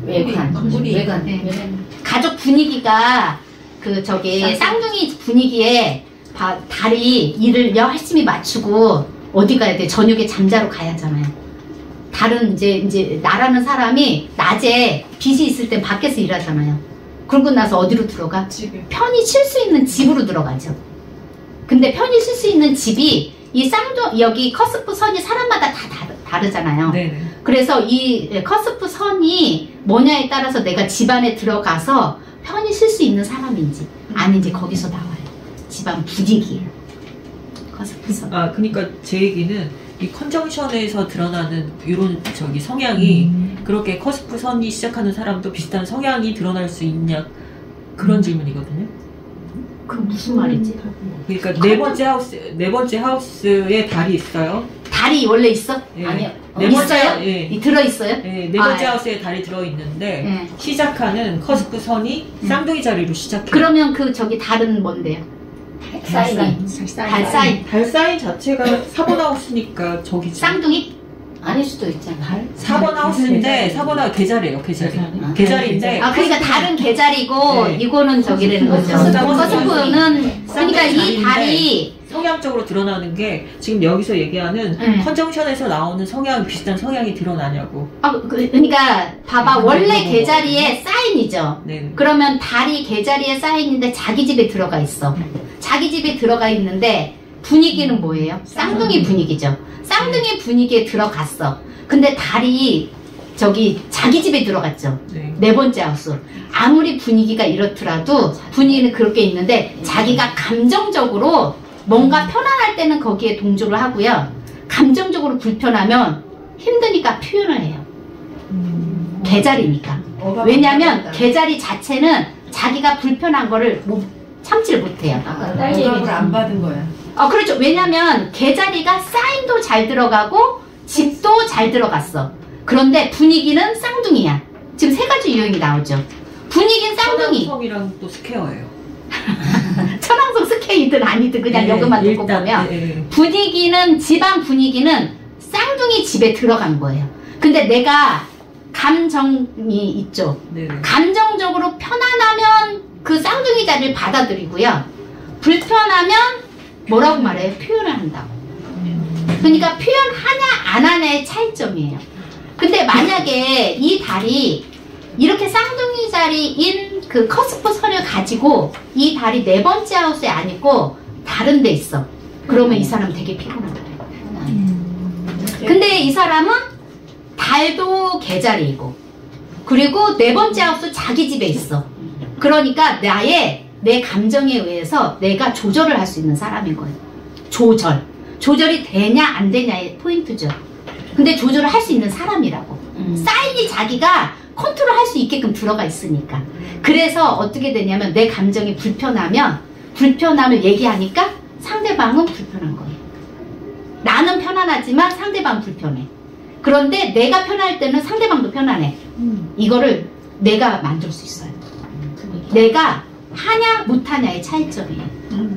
외관. 네. 가족 분위기가 그 저기 쌍둥이 분위기에 달이 일을 열심히 맞추고 어디 가야 돼? 저녁에 잠자러 가야 하잖아요. 달은 이제 나라는 사람이 낮에 빛이 있을 땐 밖에서 일하잖아요. 그러고 나서 어디로 들어가? 집에. 편히 쉴 수 있는 집으로 들어가죠. 근데 편히 쉴 수 있는 집이 이 여기 커스프 선이 사람마다 다 다르잖아요. 네네. 그래서 이 커스프 선이 뭐냐에 따라서 내가 집안에 들어가서 편히 쉴 수 있는 사람인지 아닌지 거기서 나와요. 집안 분위기예요. 커스프 선. 그러니까 제 얘기는 이 컨정션에서 드러나는 이런 성향이 그렇게 커스프 선이 시작하는 사람도 비슷한 성향이 드러날 수 있냐 그런 질문이거든요. 그 무슨 말이지? 그러니까 네 번째 하우스에 달이 있어요. 달이 원래 있어? 예. 아니요. 있어요? 예. 들어있어요? 네 번째 하우스에 달이 들어있는데 시작하는 커스프 선이 쌍둥이 자리로 시작해요. 그러면 그 달은 뭔데요? 달 사인 자체가 4번 하우스니까 저기죠. 쌍둥이? 아닐 수도 있잖아. 4번 하우스인데 4번 하우스 계자리예요. 계자리인데 그러니까 달은 계자리고 이거는 저기라는 거죠. 커스프는 그러니까 이 달이 성향적으로 드러나는 게 지금 여기서 얘기하는 컨정션에서 나오는 비슷한 성향이 드러나냐고. 그러니까 봐봐, 원래 계자리에 사인이죠. 네. 그러면 달이 계자리에 사인인데 자기 집에 들어가 있어. 자기 집에 들어가 있는데 분위기는 뭐예요? 쌍둥이 분위기죠. 쌍둥이 분위기에 들어갔어. 근데 달이 자기 집에 들어갔죠. 네 번째 하우스. 아무리 분위기가 이렇더라도 분위기는 그렇게 있는데 자기가 감정적으로 뭔가 편안할 때는 거기에 동조를 하고요. 감정적으로 불편하면 힘드니까 표현을 해요. 계자리니까. 왜냐면 계자리 자체는 자기가 불편한 거를 참지를 못해요. 딸 얘기를 안 받은 거야. 그렇죠. 왜냐면 계자리가 사인도 잘 들어가고 집도 잘 들어갔어. 그런데 분위기는 쌍둥이야. 지금 세 가지 유형이 나오죠. 분위기는 쌍둥이. 천왕성이랑 또 스퀘어예요. 천왕성 스케이든 아니든 그냥 여기만 듣고 보면 분위기는 집안 분위기는 쌍둥이 집에 들어간 거예요. 근데 내가 감정이 있죠. 감정적으로 편안하면 그 쌍둥이 자리를 받아들이고요. 불편하면 뭐라고 말해요? 표현을 한다고. 그러니까 표현하냐 안 하냐의 차이점이에요. 근데 만약에 이 달이 이렇게 쌍둥이 자리인 그 커스프 선을 가지고 이 달이 네 번째 하우스에 안 있고 다른 데 있어. 그러면 이 사람 되게 피곤하다. 근데 이 사람은 달도 계자리이고 그리고 네 번째 하우스 자기 집에 있어. 그러니까 내 감정에 의해서 내가 조절을 할 수 있는 사람인 거예요. 조절이 되냐 안 되냐의 포인트죠. 근데 조절을 할 수 있는 사람이라고. 사인이 자기가 컨트롤 할 수 있게끔 들어가 있으니까. 그래서 어떻게 되냐면 내 감정이 불편함을 얘기하니까 상대방은 불편한 거예요. 나는 편안하지만 상대방은 불편해. 그런데 내가 편할 때는 상대방도 편안해. 이거를 내가 만들 수 있어요. 내가 하냐 못하냐의 차이점이에요.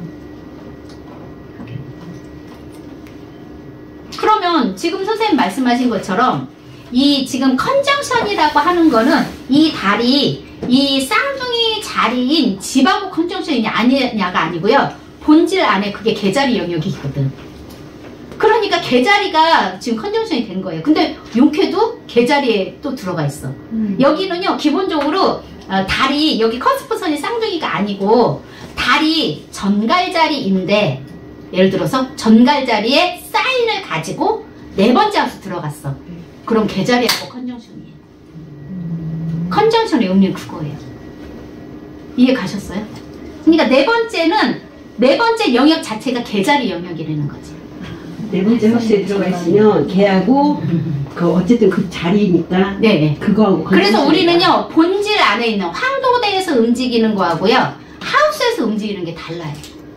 그러면 지금 선생님 말씀하신 것처럼 이 지금 컨정션이라고 하는 거는 이 달이 이 쌍둥이 자리인 집하고 컨정션이냐 아니냐가 아니고요. 본질 안에 그게 계자리 영역이거든. 그러니까 계자리가 지금 컨정션이 된 거예요. 근데 용케도 계자리에 또 들어가 있어. 여기는요 기본적으로 달이 여기 커스프선이 쌍둥이가 아니고 달이 전갈자리인데 예를 들어서 전갈자리에 사인을 가지고 네 번째 하우스 들어갔어. 그럼 계자리하고 컨정션이에요. 컨정션의 의미는 그거예요. 이해 가셨어요? 그러니까 네 번째 영역 자체가 계자리 영역이라는 거지. 네 번째 하우스에 들어가 있으면 걔하고 어쨌든 그 자리니까 네. 그거하고 그래서 우리는요 본질 안에 있는 황도대에서 움직이는 거하고요 하우스에서 움직이는 게 달라요.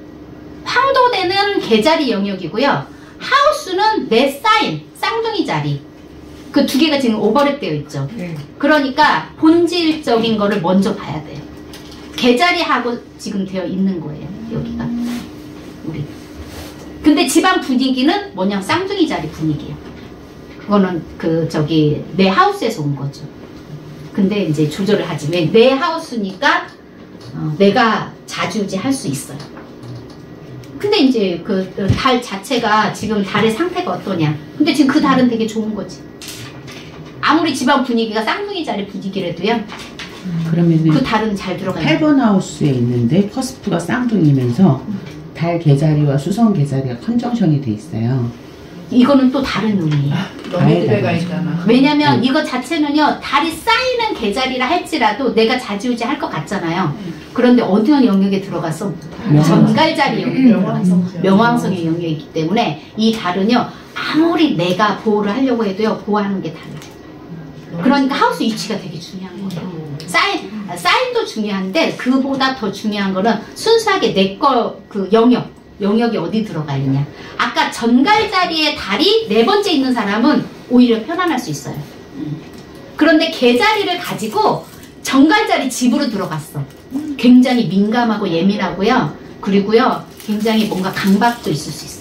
황도대는 계자리 영역이고요. 하우스는 내 사인, 쌍둥이 자리. 그 두 개가 지금 오버랩 되어 있죠. 그러니까 본질적인 거를 먼저 봐야 돼요. 계자리하고 지금 되어 있는 거예요. 여기가. 우리. 근데 집안 분위기는 뭐냐 쌍둥이 자리 분위기예요. 그거는 내 하우스에서 온 거죠. 근데 이제 조절을 하지. 왜? 내 하우스니까 내가 자주우지 할 수 있어요. 근데 이제 그 달 자체가 지금 달의 상태가 어떠냐. 근데 지금 그 달은 되게 좋은 거지. 아무리 집안 분위기가 쌍둥이 자리 분위기라도요. 그러면은 그 달은 잘 들어가요. 8번 하우스에 있는데 퍼스프가 쌍둥이면서 달 계자리와 수성 계자리가 컨정션이 돼 있어요. 이거는 또 다른 의미예요. 너무 들어가 있잖아. 왜냐면 이거 자체는요, 달이 쌓이는 계절이라 할지라도 내가 자지우지 할 것 같잖아요. 그런데 어느 영역에 들어가서 전갈자리 영역에 들어가서 명왕성의 영역이기 때문에 이 달은요, 아무리 내가 보호를 하려고 해도요, 보호하는 게 달라요. 그러니까 하우스 위치가 되게 중요한 거예요. 사인도 중요한데 그보다 더 중요한 거는 순수하게 내 거 그 영역이 어디 들어가 있냐. 아까 전갈자리에 달이 4번째 있는 사람은 오히려 편안할 수 있어요. 그런데 계자리를 가지고 정갈자리 집으로 들어갔어. 굉장히 민감하고 예민하고요. 그리고요, 굉장히 뭔가 강박도 있을 수 있어요.